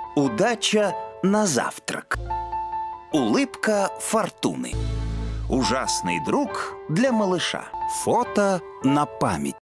Удача на завтрак. Улыбка фортуны. Ужасный друг для малыша. Фото на память.